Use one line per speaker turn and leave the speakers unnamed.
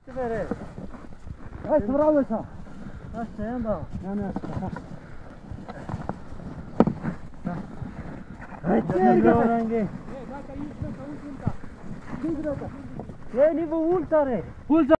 Vere.
Hai să vreau ăsta.
Așa e, da.
Ia-mi asta.
Hai, ce e?
Dacă ești ulta.
E nivel ultare.
Ulta.